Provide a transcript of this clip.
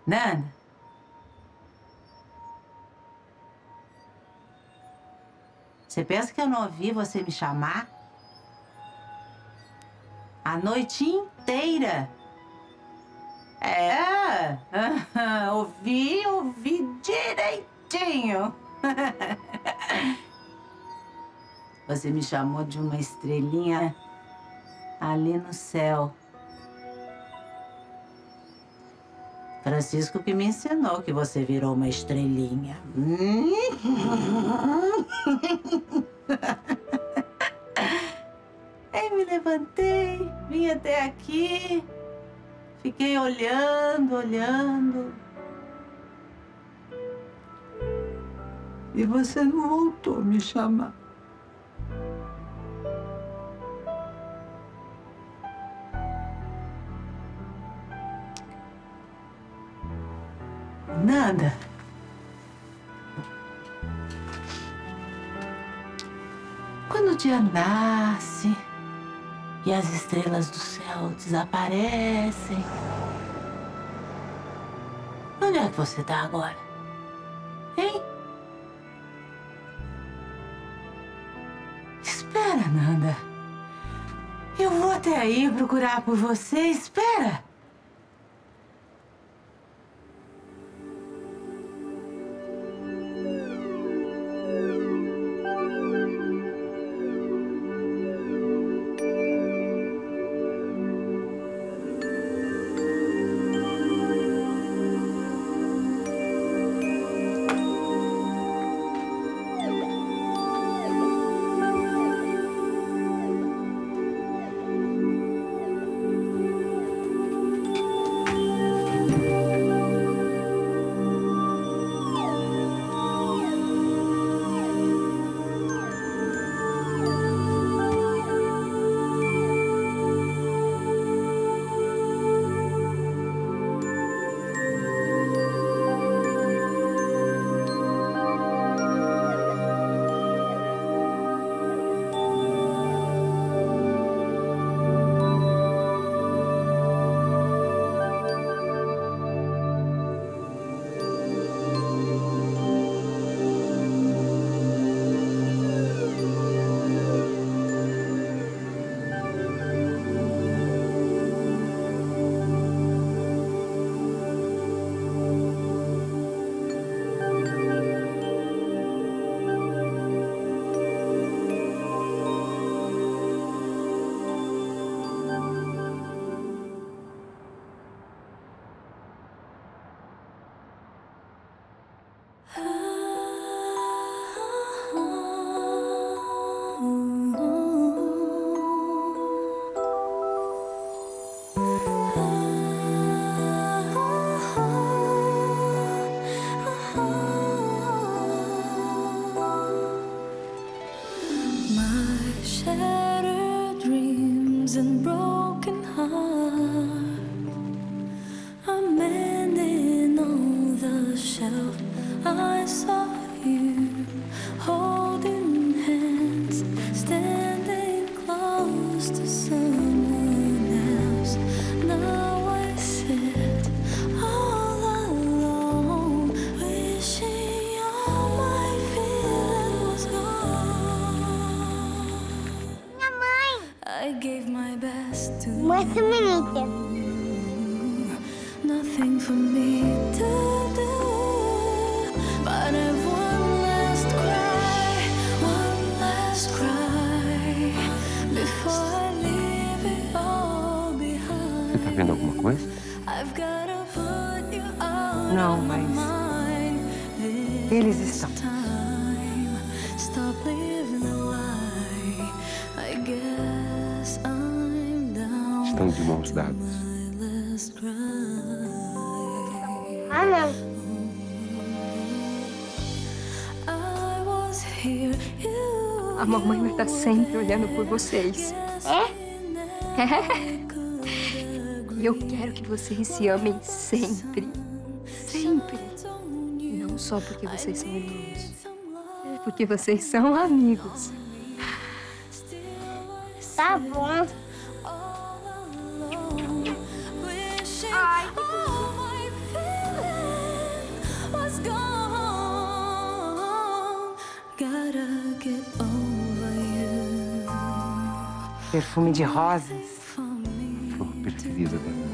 Nanda? Você pensa que eu não ouvi você me chamar? A noite inteira. É, ouvi direitinho. Você me chamou de uma estrelinha ali no céu. Francisco que me ensinou que você virou uma estrelinha. Aí me levantei, vim até aqui, fiquei olhando. E você não voltou a me chamar. Nanda. Quando o dia nasce e as estrelas do céu desaparecem, onde é que você tá agora? Hein? Espera, Nanda. Eu vou até aí procurar por você. Espera. And broken heart, I'm mending on the shelf. I saw you holding hands, standing close to someone else. Now I sit all alone, wishing all my feeling was gone. I gave my best to you. Nothing for me to do, but I've one last cry before I leave it all behind. Você tá vendo alguma coisa? I've gotta put you out Não, of my mas mind. eles estão. Stop living a lie. I guess I'm down. Estão de mãos dadas. Ah, não. A mamãe vai estar sempre olhando por vocês. E eu quero que vocês se amem sempre. Sempre. E não só porque vocês são irmãos. É porque vocês são amigos. Tá bom. Ai, Perfume de rosas. Flor preferida da minha